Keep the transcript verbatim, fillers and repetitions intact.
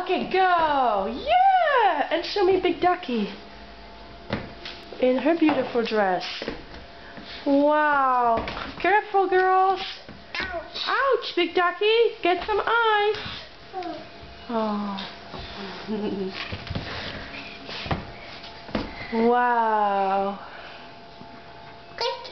Okay, go. Yeah. And show me Big Ducky in her beautiful dress. Wow. Careful, girls. Ouch. Ouch, Big Ducky. Get some ice. Oh. Wow. Good.